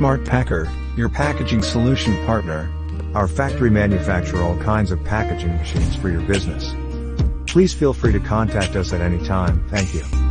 Smart Packer, your packaging solution partner. Our factory manufacture all kinds of packaging machines for your business. Please feel free to contact us at any time. Thank you.